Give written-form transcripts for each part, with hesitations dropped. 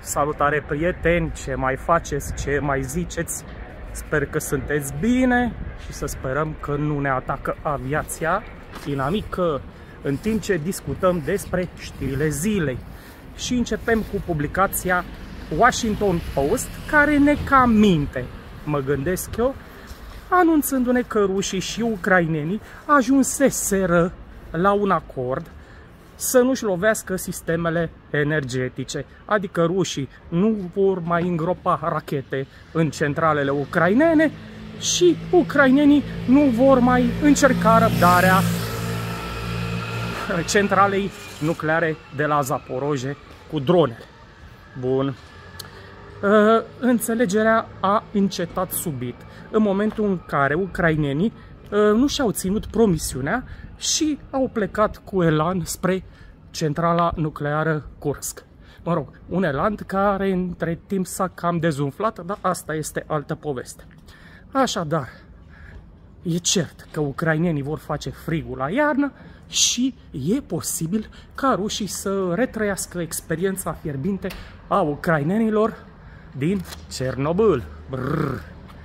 Salutare prieteni, ce mai faceți, ce mai ziceți? Sper că sunteți bine și să sperăm că nu ne atacă aviația inamică în timp ce discutăm despre știrile zilei. Și începem cu publicația Washington Post, care ne cam minte, mă gândesc eu, anunțându-ne că rușii și ucrainenii ajunseseră la un acord să nu-și lovească sistemele energetice. Adică rușii nu vor mai îngropa rachete în centralele ucrainene și ucrainenii nu vor mai încerca răbdarea centralei nucleare de la Zaporozhye cu dronele. Bun. Înțelegerea a încetat subit în momentul în care ucrainenii nu și-au ținut promisiunea și au plecat cu elan spre centrala nucleară Kursk. Mă rog, un elan care între timp s-a cam dezumflat, dar asta este altă poveste. Așadar, e cert că ucrainenii vor face frigul la iarnă și e posibil ca rușii să retrăiască experiența fierbinte a ucrainenilor din Cernobâl. Brrr.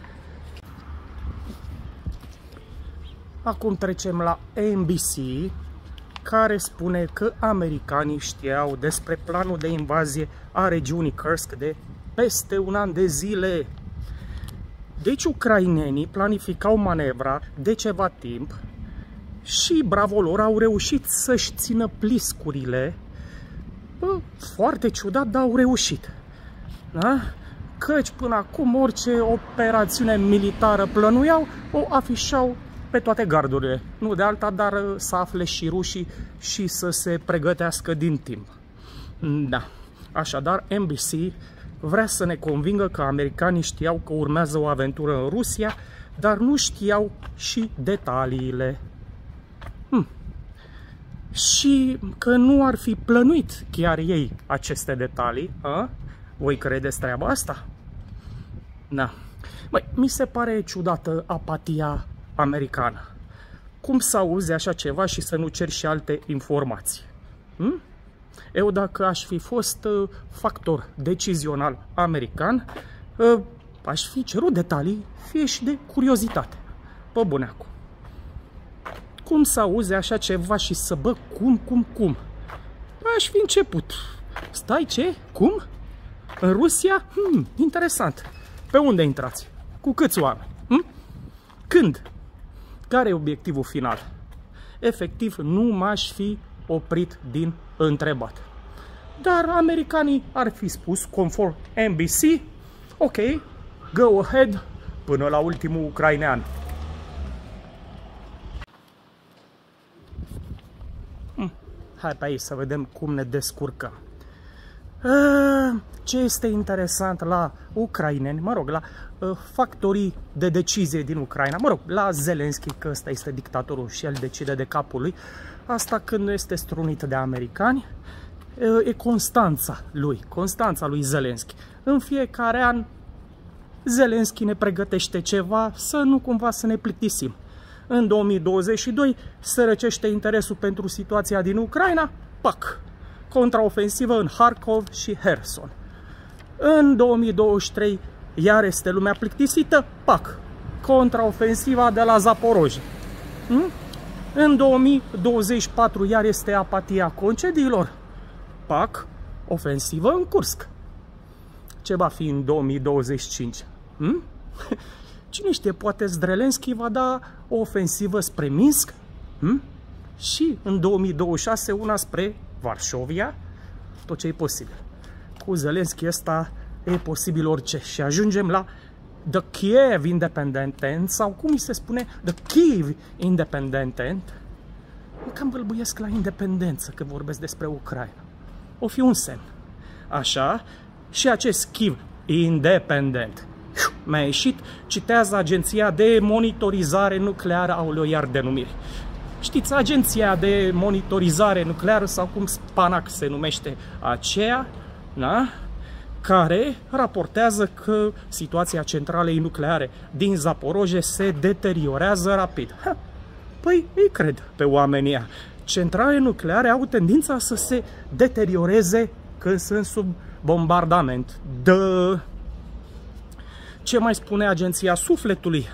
Acum trecem la NBC, care spune că americanii știau despre planul de invazie a regiunii Kursk de peste un an de zile. Deci ucrainenii planificau manevra de ceva timp și, bravo lor, au reușit să-și țină pliscurile. Foarte ciudat, dar au reușit. Da? Căci până acum orice operațiune militară plănuiau, o afișau pe toate gardurile. Nu de alta, dar să afle și rușii și să se pregătească din timp. Da. Așadar, NBC vrea să ne convingă că americanii știau că urmează o aventură în Rusia, dar nu știau și detaliile. Și că nu ar fi plănuit chiar ei aceste detalii. Voi credeți treaba asta? Da. Băi, mi se pare ciudată apatia americană. Cum să auzi așa ceva și să nu ceri și alte informații? Eu, dacă aș fi fost factor decizional american, aș fi cerut detalii, fie și de curiozitate. Pe buneacu. Cum să auzi așa ceva și să cum? Aș fi început. Stai, ce? Cum? În Rusia? Interesant. Pe unde intrați? Cu câți oameni? Când? Care e obiectivul final? Efectiv, nu m-aș fi oprit din întrebat. Dar americanii ar fi spus, conform NBC, ok, go ahead, până la ultimul ucrainean. Hai pe aici să vedem cum ne descurcăm. Ce este interesant la ucraineni, mă rog, la factorii de decizie din Ucraina, mă rog, la Zelenski, că ăsta este dictatorul și el decide de capul lui, asta când nu este strunit de americani, e Constanța lui Zelenski. În fiecare an Zelenski ne pregătește ceva să nu cumva să ne plictisim. În 2022 se răcește interesul pentru situația din Ucraina, pac! Contraofensivă în Harkov și Kherson. În 2023 iar este lumea plictisită, pac! Contraofensiva de la Zaporozhye. În 2024 iar este apatia concediilor, pac! Ofensivă în Kursk. Ce va fi în 2025? Cine știe, poate Zelenski va da o ofensivă spre Minsk și în 2026 una spre Varșovia, tot ce e posibil. Cu Zelenski ăsta e posibil orice și ajungem la The Kiev Independent, sau cum îi se spune, The Kiev Independent. Cam bălbuiesc la independență că vorbesc despre Ucraina. O fi un semn. Așa, și acest Kiev Independent mi-a ieșit, citează Agenția de Monitorizare Nucleară, aoleo, iar denumiri. Știți, Agenția de Monitorizare Nucleară, sau cum SPANAC se numește aceea, da? Care raportează că situația centralei nucleare din Zaporozhye se deteriorează rapid. Păi îi cred pe oamenii ăia. Centrale nucleare au tendința să se deterioreze când sunt sub bombardament. Ce mai spune Agenția Sufletului?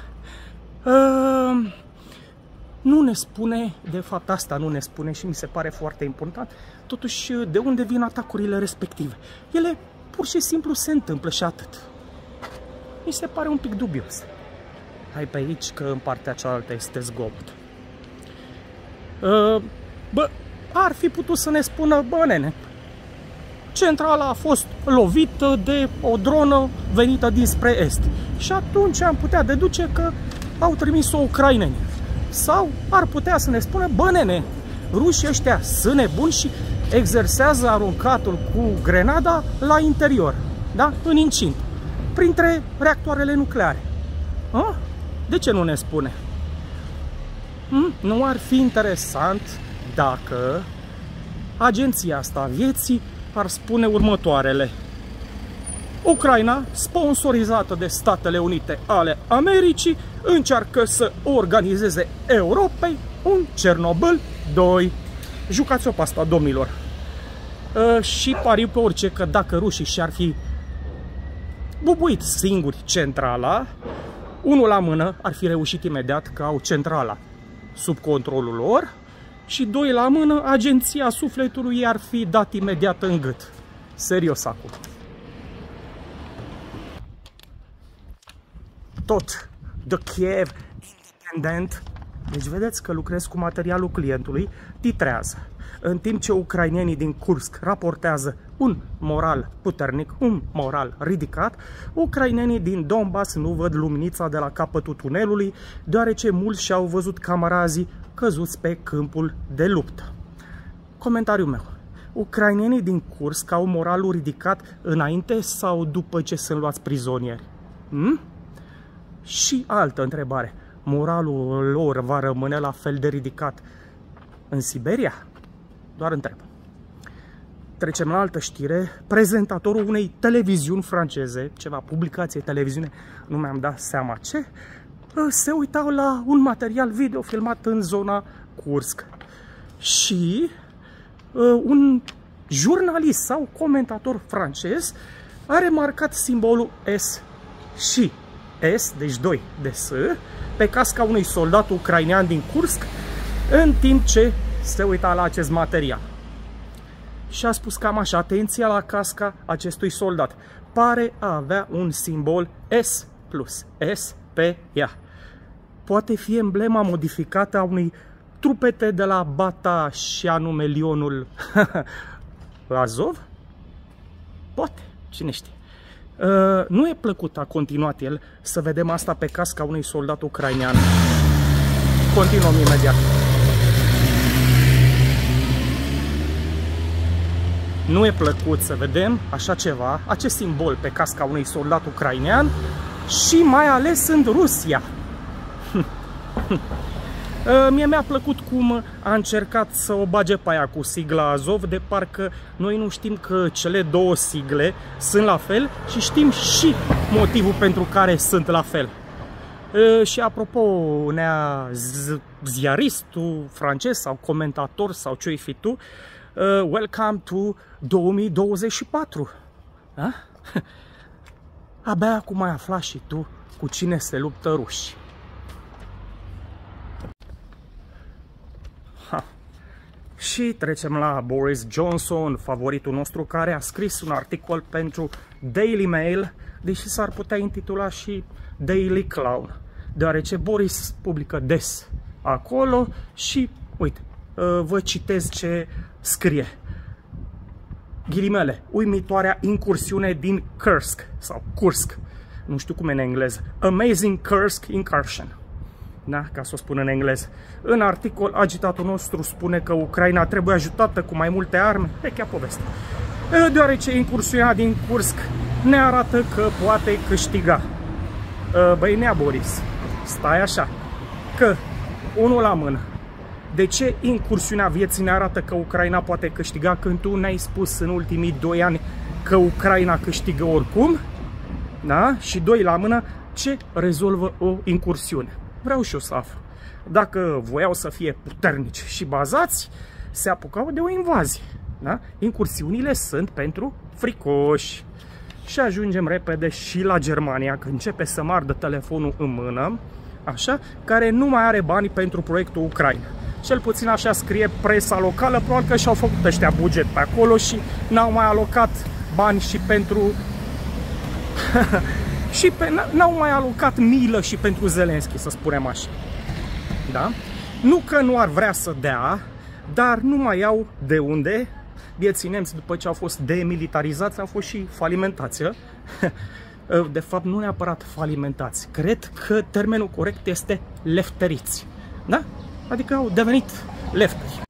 Nu ne spune, de fapt asta nu ne spune și mi se pare foarte important, totuși de unde vin atacurile respective. Ele pur și simplu se întâmplă și atât. Mi se pare un pic dubios. Hai pe aici că în partea cealaltă este zgomot. Bă, ar fi putut să ne spună, bă nene, centrala a fost lovită de o dronă venită dinspre est. Și atunci am putea deduce că au trimis-o ucraineni. Sau ar putea să ne spună, bă nene, rușii ăștia sunt nebuni și exersează aruncatul cu grenada la interior, da? În incint, printre reactoarele nucleare. De ce nu ne spune? Nu ar fi interesant dacă agenția asta a vieții ar spune următoarele: Ucraina, sponsorizată de Statele Unite ale Americii, încearcă să organizeze Europei un Cernobâl 2. Jucați-o pe asta, domnilor. Și pariu pe orice că dacă rușii și-ar fi bubuit singuri centrala, unul la mână ar fi reușit imediat că au centrala sub controlul lor și doi la mână, Agenția Sufletului i-ar fi dat imediat în gât. Serios acum. Tot The Kiev Independent, deci vedeți că lucrez cu materialul clientului, titrează. În timp ce ucrainenii din Kursk raportează un moral puternic, un moral ridicat, ucrainenii din Donbass nu văd luminița de la capătul tunelului, deoarece mulți și-au văzut camarazii căzuți pe câmpul de luptă. Comentariul meu: ucrainenii din Kursk au moralul ridicat înainte sau după ce sunt luați prizonieri? Și altă întrebare: moralul lor va rămâne la fel de ridicat în Siberia? Doar întreb. Trecem la altă știre. Prezentatorul unei televiziuni franceze, ceva publicație, televiziune, nu mi-am dat seama ce, se uitau la un material video filmat în zona Kursk. Și un jurnalist sau comentator francez a remarcat simbolul S și S, deci 2 de S, pe casca unui soldat ucrainean din Kursk, în timp ce se uita la acest material. Și a spus cam așa: atenția la casca acestui soldat, pare a avea un simbol S plus, S pe ea. Poate fi emblema modificată a unei trupete de la Bata și anume Lionul Azov? Poate, cine știe. Nu e plăcut, a continuat el, să vedem asta pe casca unui soldat ucrainean. Continuăm imediat. Nu e plăcut să vedem așa ceva, acest simbol pe casca unui soldat ucrainean și mai ales în Rusia. Mie mi-a plăcut cum a încercat să o bage pe aia cu sigla Azov, de parcă noi nu știm că cele două sigle sunt la fel și știm și motivul pentru care sunt la fel. Și apropo, ziaristul francez sau comentator sau ce-i fi tu, welcome to 2024. Da? Abia acum ai aflat și tu cu cine se luptă ruși. Și trecem la Boris Johnson, favoritul nostru, care a scris un articol pentru Daily Mail, deși s-ar putea intitula și Daily Clown, deoarece Boris publică des acolo și, uite, vă citez ce scrie. Ghilimele: uimitoarea incursiune din Kursk, sau Kursk, nu știu cum e în engleză, Amazing Kursk Incursion. Da, ca să o spun în engleză. În articol, agitatul nostru spune că Ucraina trebuie ajutată cu mai multe arme. Vechea poveste. Deoarece incursiunea din Kursk ne arată că poate câștiga. Băi, nea Boris, stai așa, că unul la mână. De ce incursiunea vieții ne arată că Ucraina poate câștiga când tu ne-ai spus în ultimii 2 ani că Ucraina câștigă oricum? Da? Și doi la mână, ce rezolvă o incursiune? Vreau și eu să aflu. Dacă voiau să fie puternici și bazați, se apucau de o invazie. Da? Incursiunile sunt pentru fricoși. Și ajungem repede și la Germania, că începe să mă ardă telefonul în mână, așa, care nu mai are bani pentru proiectul Ucraina. Cel puțin așa scrie presa locală, probabil că și-au făcut ăștia buget pe acolo și n-au mai alocat bani și pentru... n-au mai alocat milă și pentru Zelenski, să spunem așa. Da? Nu că nu ar vrea să dea, dar nu mai au de unde. Bieții nemți, după ce au fost demilitarizați, au fost și falimentați. De fapt, nu neapărat falimentați. Cred că termenul corect este lefteriți. Da? Adică au devenit lefteri.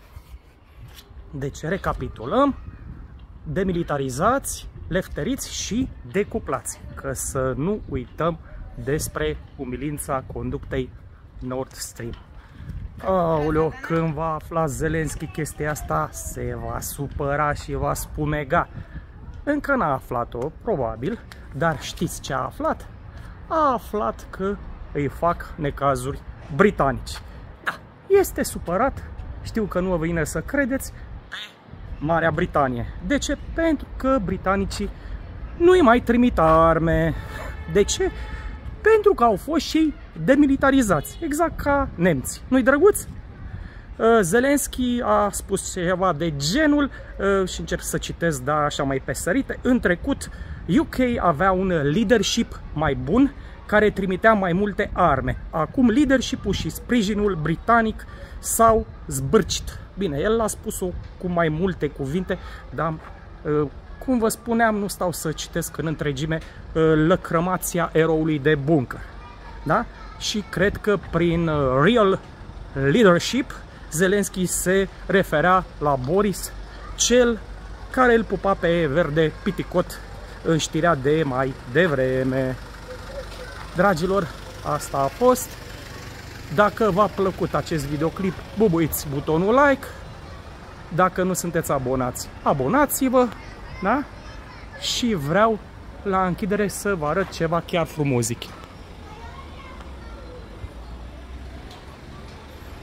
Deci, recapitulăm. Demilitarizați, lefteriți și decuplați. Că să nu uităm despre umilința conductei Nord Stream. Aoleo, când va afla Zelenski chestia asta, se va supăra și va spumega. Încă n-a aflat-o, probabil, dar știți ce a aflat? A aflat că îi fac necazuri britanici. Da, este supărat, știu că nu vă vine să credeți, pe Marea Britanie. De ce? Pentru că britanicii nu îi mai trimit arme. De ce? Pentru că au fost și demilitarizați, exact ca nemții. Nu-i drăguț? Zelenski a spus ceva de genul, și încep să citesc, da, așa mai pe sărite. În trecut, UK avea un leadership mai bun, care trimitea mai multe arme. Acum leadership-ul și sprijinul britanic s-au zbârcit. Bine, el a spus-o cu mai multe cuvinte, dar cum vă spuneam, nu stau să citesc în întregime lăcrămația eroului de bunker. Da? Și cred că prin real leadership Zelenski se referea la Boris, cel care îl pupa pe Verde Piticot în știrea de mai devreme. Dragilor, asta a fost. Dacă v-a plăcut acest videoclip, bubuiți butonul like. Dacă nu sunteți abonați, abonați-vă. Da? Și vreau la închidere să vă arăt ceva chiar frumozic.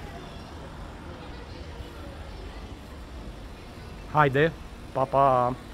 Haide, pa, pa!